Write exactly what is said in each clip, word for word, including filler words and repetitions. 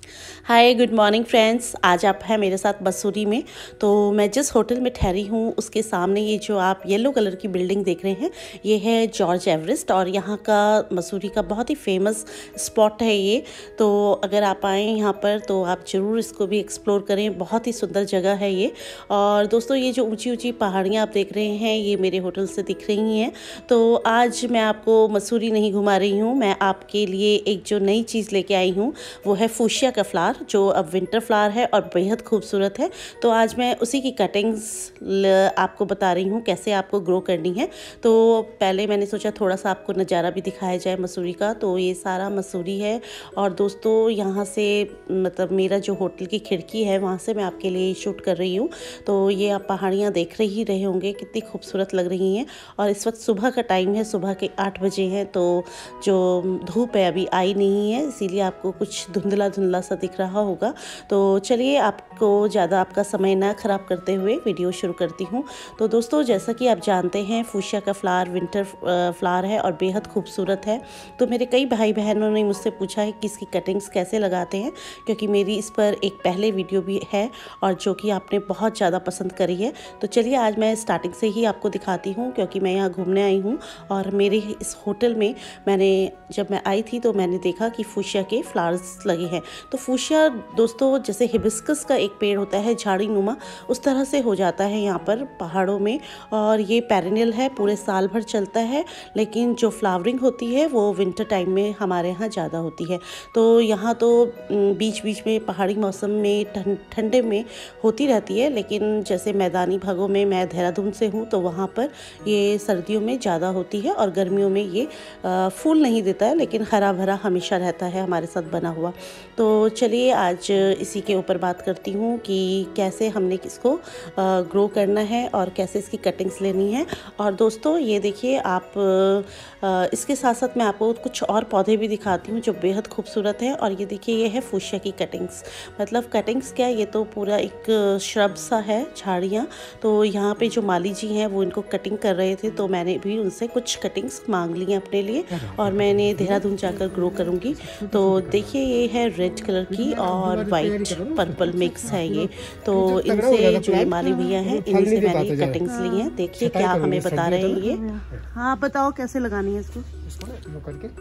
Hi good morning friends. आज आप हैं मेरे साथ मसूरी में। तो मैं जिस होटल में ठहरी हूँ उसके सामने ये जो आप येलो कलर की बिल्डिंग देख रहे हैं ये है जॉर्ज एवरेस्ट और यहाँ का मसूरी का बहुत ही फेमस स्पॉट है ये। तो अगर आप आएँ यहाँ पर तो आप ज़रूर इसको भी एक्सप्लोर करें, बहुत ही सुंदर जगह है ये। और दोस्तों ये जो ऊंची ऊंची पहाड़ियाँ आप देख रहे हैं ये मेरे होटल से दिख रही हैं। तो आज मैं आपको मसूरी नहीं घुमा रही हूँ, मैं आपके लिए एक जो नई चीज़ लेके आई हूँ वो है फूशिया का फ्लावर जो अब विंटर फ्लावर है और बेहद खूबसूरत है। तो आज मैं उसी की कटिंग्स आपको बता रही हूँ कैसे आपको ग्रो करनी है। तो पहले मैंने सोचा थोड़ा सा आपको नज़ारा भी दिखाया जाए मसूरी का। तो ये सारा मसूरी है और दोस्तों यहाँ से मतलब मेरा जो होटल की खिड़की है वहाँ से मैं आपके लिए शूट कर रही हूँ। तो ये आप पहाड़ियाँ देख रहे ही रहे होंगे कितनी खूबसूरत लग रही हैं। और इस वक्त सुबह का टाइम है, सुबह के आठ बजे हैं। तो जो धूप है अभी आई नहीं है इसीलिए आपको कुछ धुंधला धुंधला सा दिख रहा होगा। तो चलिए आपको ज़्यादा आपका समय ना ख़राब करते हुए वीडियो शुरू करती हूँ। तो दोस्तों जैसा कि आप जानते हैं फूशिया का फ्लावर विंटर फ्लावर है और बेहद खूबसूरत है। तो मेरे कई भाई बहनों ने मुझसे पूछा है कि इसकी कटिंग्स कैसे लगाते हैं, क्योंकि मेरी इस पर एक पहले वीडियो भी है और जो कि आपने बहुत ज़्यादा पसंद करी है। तो चलिए आज मैं स्टार्टिंग से ही आपको दिखाती हूँ, क्योंकि मैं यहाँ घूमने आई हूँ और मेरे इस होटल में मैंने जब मैं आई थी तो मैंने देखा कि फूशिया के फ्लावर्स लगे हैं। तो फूशिया दोस्तों जैसे हिबिस्कस का एक पेड़ होता है झाड़ी नुमा, उस तरह से हो जाता है यहाँ पर पहाड़ों में। और ये पेरेनियल है, पूरे साल भर चलता है, लेकिन जो फ्लावरिंग होती है वो विंटर टाइम में हमारे यहाँ ज़्यादा होती है। तो यहाँ तो बीच बीच में पहाड़ी मौसम में ठंडे में होती रहती है, लेकिन जैसे मैदानी भागों में, मैं देहरादून से हूँ तो वहाँ पर ये सर्दियों में ज़्यादा होती है और गर्मियों में ये फूल नहीं देता है, लेकिन हरा भरा हमेशा रहता है हमारे साथ बना हुआ। तो चलिए आज इसी के ऊपर बात करती हूँ कि कैसे हमने इसको ग्रो करना है और कैसे इसकी कटिंग्स लेनी है। और दोस्तों ये देखिए आप इसके साथ साथ मैं आपको कुछ और पौधे भी दिखाती हूँ जो बेहद खूबसूरत है। और ये देखिए ये है फूशिया की कटिंग्स। मतलब कटिंग्स क्या, ये तो पूरा एक श्रब सा है, झाड़ियाँ। तो यहाँ पे जो माली जी हैं वो इनको कटिंग कर रहे थे, तो मैंने भी उनसे कुछ कटिंग्स मांग ली हैं अपने लिए और मैंने देहरादून जाकर ग्रो करूँगी। तो देखिए ये है रेड कलर की और वाइट पर्पल मिक्स है ये। तो इनसे जो माली भैया हैं इनसे मैंने कटिंग्स ली हैं। देखिए क्या हमें बता रहे हैं ये। हाँ बताओ कैसे लगानी है इसको। इसको ना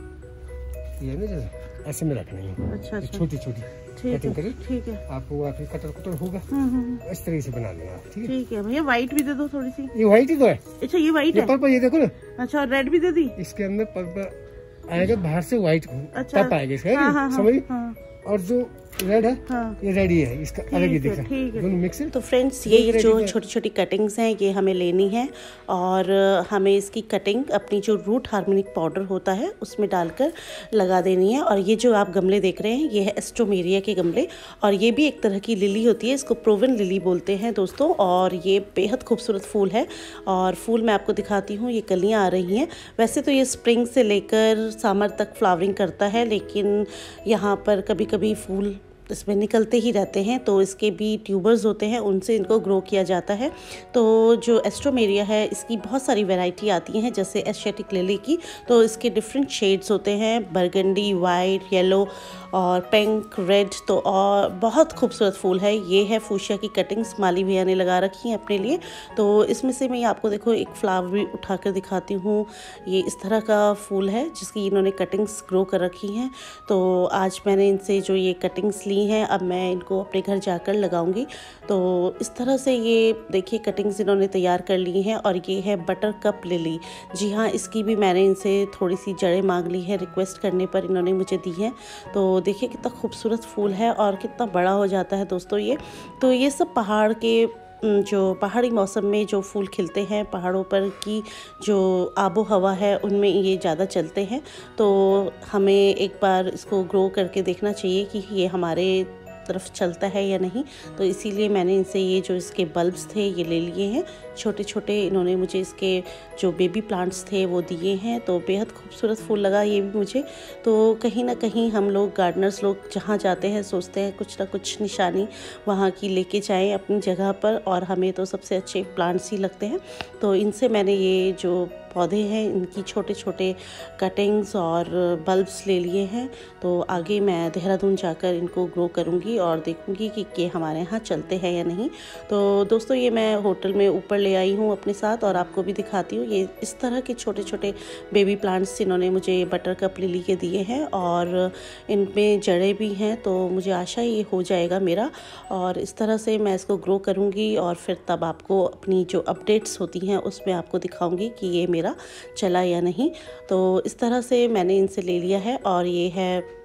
करके ये ना ऐसे में रखना है। अच्छा अच्छा छोटी छोटी कटिंग करी। ठीक है, आपको आपकी कटर कटर होगा इस तरह से बना लेना। ठीक है, ठीक है भैया। व्हाइट भी दे दो थोड़ी सी। ये व्हाइट ही तो है। अच्छा ये व्हाइट है, पर्पल ये देखो ना। अच्छा रेड भी दे दी। इसके अंदर पर्पल आएगा, बाहर से व्हाइट अच्छा आएगा इसका। हाँ, हाँ, समझ। हाँ। और जो रेड है हाँ। ये रेड ही है, इसका अलग ही दिख रहा है, दोनों मिक्स है। तो फ्रेंड्स ये जो छोटी छोटी कटिंग्स हैं ये हमें लेनी है और हमें इसकी कटिंग अपनी जो रूट हार्मोनिक पाउडर होता है उसमें डालकर लगा देनी है। और ये जो आप गमले देख रहे हैं ये है एस्ट्रोमेरिया के गमले और ये भी एक तरह की लिली होती है, इसको प्रोवन लिली बोलते हैं दोस्तों। और ये बेहद खूबसूरत फूल है और फूल मैं आपको दिखाती हूँ, ये कलियाँ आ रही हैं। वैसे तो ये स्प्रिंग से लेकर समर तक फ्लावरिंग करता है, लेकिन यहाँ पर कभी कभी फूल इसमें निकलते ही रहते हैं। तो इसके भी ट्यूबर्स होते हैं, उनसे इनको ग्रो किया जाता है। तो जो एस्ट्रोमेरिया है इसकी बहुत सारी वैरायटी आती हैं, जैसे एशियाटिक लिली की तो इसके डिफरेंट शेड्स होते हैं, बरगंडी, वाइट, येलो और पिंक, रेड। तो और बहुत खूबसूरत फूल है। ये है फूशिया की कटिंग्स, माली भैया ने लगा रखी हैं अपने लिए। तो इसमें से मैं आपको देखो एक फ्लावर भी उठा कर दिखाती हूँ। ये इस तरह का फूल है जिसकी इन्होंने कटिंग्स ग्रो कर रखी हैं। तो आज मैंने इनसे जो ये कटिंग्स ली हैं अब मैं इनको अपने घर जाकर लगाऊंगी। तो इस तरह से ये देखिए कटिंग्स इन्होंने तैयार कर ली हैं। और ये है बटर कप लिली। जी हाँ, इसकी भी मैंने इनसे थोड़ी सी जड़ें मांग ली है, रिक्वेस्ट करने पर इन्होंने मुझे दी हैं। तो देखिए कितना खूबसूरत फूल है और कितना बड़ा हो जाता है दोस्तों ये। तो ये सब पहाड़ के जो पहाड़ी मौसम में जो फूल खिलते हैं, पहाड़ों पर की जो आबो हवा है उनमें ये ज़्यादा चलते हैं। तो हमें एक बार इसको ग्रो करके देखना चाहिए कि ये हमारे तरफ चलता है या नहीं। तो इसीलिए मैंने इनसे ये जो इसके बल्ब्स थे ये ले लिए हैं, छोटे छोटे इन्होंने मुझे इसके जो बेबी प्लांट्स थे वो दिए हैं। तो बेहद खूबसूरत फूल लगा ये भी मुझे। तो कहीं ना कहीं हम लोग गार्डनर्स लोग जहाँ जाते हैं सोचते हैं कुछ ना कुछ निशानी वहाँ की लेके जाएं अपनी जगह पर, और हमें तो सबसे अच्छे प्लांट्स ही लगते हैं। तो इनसे मैंने ये जो पौधे हैं इनकी छोटे छोटे कटिंग्स और बल्ब्स ले लिए हैं। तो आगे मैं देहरादून जाकर इनको ग्रो करूँगी और देखूँगी कि ये हमारे यहाँ चलते हैं या नहीं। तो दोस्तों ये मैं होटल में ऊपर ले आई हूँ अपने साथ और आपको भी दिखाती हूँ। ये इस तरह के छोटे छोटे बेबी प्लांट्स इन्होंने मुझे बटर कप लिली के दिए हैं और इनमें जड़ें भी हैं, तो मुझे आशा ये हो जाएगा मेरा। और इस तरह से मैं इसको ग्रो करूँगी और फिर तब आपको अपनी जो अपडेट्स होती हैं उसमें आपको दिखाऊंगी कि ये मेरा चला या नहीं। तो इस तरह से मैंने इनसे ले लिया है और ये है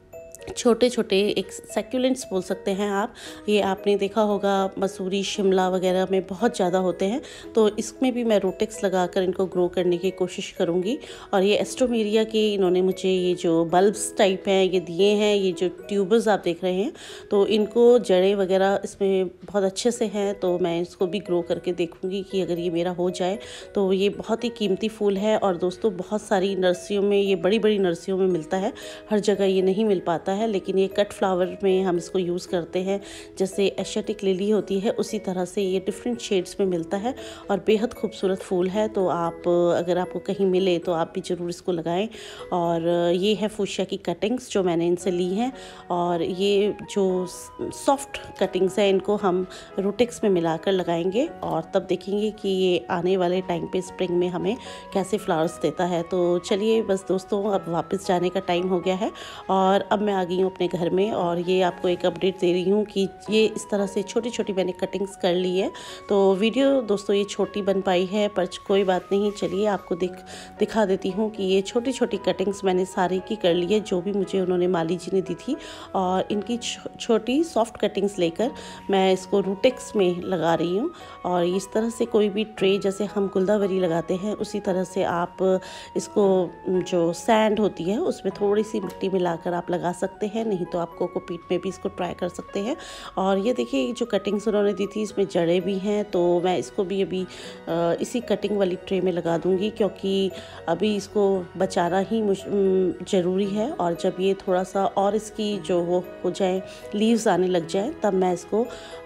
छोटे छोटे एक सैक्युलेंट्स बोल सकते हैं आप। ये आपने देखा होगा मसूरी शिमला वगैरह में बहुत ज़्यादा होते हैं, तो इसमें भी मैं रोटेक्स लगाकर इनको ग्रो करने की कोशिश करूँगी। और ये एस्ट्रोमेरिया के इन्होंने मुझे ये जो बल्ब्स टाइप हैं ये दिए हैं, ये जो ट्यूबर्स आप देख रहे हैं, तो इनको जड़ें वगैरह इसमें बहुत अच्छे से हैं। तो मैं इसको भी ग्रो करके देखूँगी कि अगर ये मेरा हो जाए तो ये बहुत ही कीमती फूल है। और दोस्तों बहुत सारी नर्सरियों में, ये बड़ी बड़ी नर्सरियों में मिलता है, हर जगह ये नहीं मिल पाता है, लेकिन ये कट फ्लावर में हम इसको यूज़ करते हैं। जैसे एशियाटिक लिली होती है उसी तरह से ये डिफरेंट शेड्स में मिलता है और बेहद खूबसूरत फूल है। तो आप अगर आपको कहीं मिले तो आप भी ज़रूर इसको लगाएं। और ये है फूशिया की कटिंग्स जो मैंने इनसे ली हैं, और ये जो सॉफ्ट कटिंग्स हैं इनको हम रूटेक्स में मिलाकर लगाएंगे और तब देखेंगे कि ये आने वाले टाइम पे स्प्रिंग में हमें कैसे फ्लावर्स देता है। तो चलिए बस दोस्तों अब वापस जाने का टाइम हो गया है और अब मैं आ गई हूँ अपने घर में। और ये आपको एक अपडेट दे रही हूँ कि ये इस तरह से छोटी छोटी मैंने कटिंग्स कर ली है। तो वीडियो दोस्तों ये छोटी बन पाई है पर कोई बात नहीं, चलिए आपको दिख दिखा देती हूँ कि ये छोटी छोटी कटिंग्स मैंने सारी की कर ली है जो भी मुझे उन्होंने माली जी ने दी थी। और इनकी छो, छोटी सॉफ्ट कटिंग्स लेकर मैं इसको रूटेक्स में लगा रही हूँ। और इस तरह से कोई भी ट्रे जैसे हम गुलदावरी लगाते हैं उसी तरह से आप इसको जो सैंड होती है उसमें थोड़ी सी मिट्टी मिलाकर आप लगा सकते हैं, नहीं तो आप कोकोपीट में भी इसको ट्राई कर सकते हैं। और ये देखिए जो कटिंग्स उन्होंने दी थी इसमें जड़ें भी हैं, तो मैं इसको भी अभी इसी कटिंग वाली ट्रे में लगा दूंगी क्योंकि अभी इसको बचाना ही ज़रूरी है। और जब ये थोड़ा सा और इसकी जो वो हो जाए, लीव्स आने लग जाए, तब मैं इसको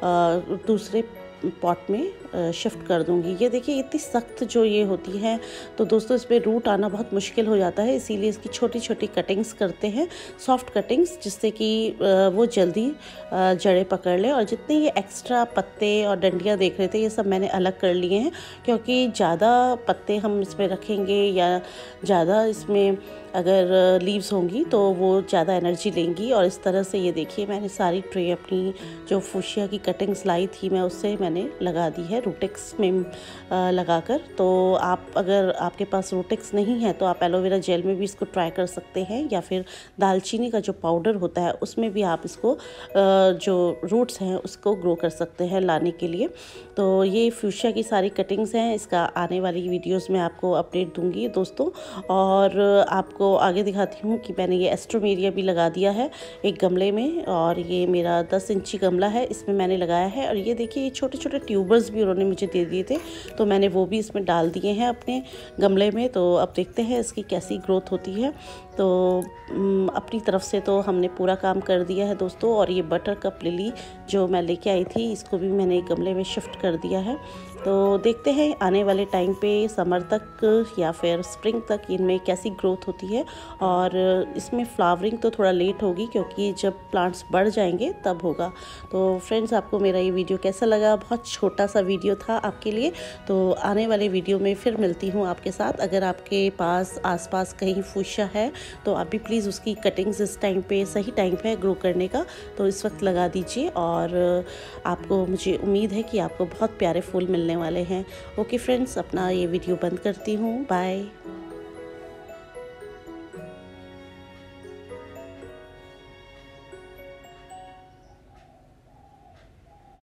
दूसरे पॉट में शिफ्ट कर दूंगी। ये देखिए इतनी सख्त जो ये होती है तो दोस्तों इसमें रूट आना बहुत मुश्किल हो जाता है, इसीलिए इसकी छोटी छोटी कटिंग्स करते हैं, सॉफ्ट कटिंग्स, जिससे कि वो जल्दी जड़ें पकड़ ले। और जितने ये एक्स्ट्रा पत्ते और डंडियाँ देख रहे थे ये सब मैंने अलग कर लिए हैं क्योंकि ज़्यादा पत्ते हम इसमें रखेंगे या ज़्यादा इसमें अगर लीव्स होंगी तो वो ज़्यादा एनर्जी लेंगी। और इस तरह से ये देखिए मैंने सारी ट्रे अपनी जो फूशिया की कटिंग्स लाई थी मैं उससे मैंने लगा दी है रूटेक्स में लगाकर। तो आप अगर आपके पास रूटेक्स नहीं है तो आप एलोवेरा जेल में भी इसको ट्राई कर सकते हैं, या फिर दालचीनी का जो पाउडर होता है उसमें भी आप इसको जो रूट्स हैं उसको ग्रो कर सकते हैं लाने के लिए। तो ये फूशिया की सारी कटिंग्स हैं, इसका आने वाली वीडियोस में आपको अपडेट दूंगी दोस्तों। और आपको आगे दिखाती हूँ कि मैंने ये एस्ट्रोमेरिया भी लगा दिया है एक गमले में, और ये मेरा दस इंची गमला है इसमें मैंने लगाया है। और ये देखिए ये छोटे छोटे ट्यूबर्स भी उन्होंने मुझे दे दिए थे तो मैंने वो भी इसमें डाल दिए हैं अपने गमले में। तो अब देखते हैं इसकी कैसी ग्रोथ होती है। तो अपनी तरफ से तो हमने पूरा काम कर दिया है दोस्तों। और ये बटर कप लिली जो मैं लेके आई थी इसको भी मैंने एक गमले में शिफ्ट कर दिया है। तो देखते हैं आने वाले टाइम पे समर तक या फिर स्प्रिंग तक इनमें कैसी ग्रोथ होती है। और इसमें फ्लावरिंग तो थोड़ा लेट होगी क्योंकि जब प्लांट्स बढ़ जाएंगे तब होगा। तो फ्रेंड्स आपको मेरा ये वीडियो कैसा लगा? बहुत छोटा सा वीडियो था आपके लिए। तो आने वाले वीडियो में फिर मिलती हूँ आपके साथ। अगर आपके पास आसपास कहीं फूशिया है तो आप भी प्लीज़ उसकी कटिंग्स इस टाइम पे सही टाइम पे ग्रो करने का तो इस वक्त लगा दीजिए। और आपको मुझे उम्मीद है कि आपको बहुत प्यारे फूल मिलने वाले हैं। ओके फ्रेंड्स, अपना ये वीडियो बंद करती हूँ। बाय।